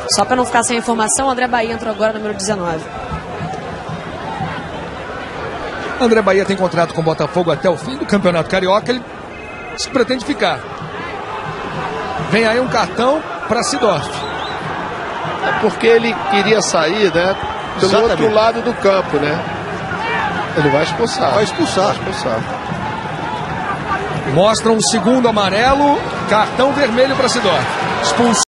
Só para não ficar sem informação, o André Bahia entrou agora, número 19. André Bahia tem contrato com o Botafogo até o fim do Campeonato Carioca. Ele pretende ficar. Vem aí um cartão para Sidorf. É porque ele queria sair, né? Pelo outro lado do campo, né? Ele vai expulsar. Vai expulsar. Vai expulsar. Mostram o segundo amarelo. Cartão vermelho para Sidorf. Expulsão.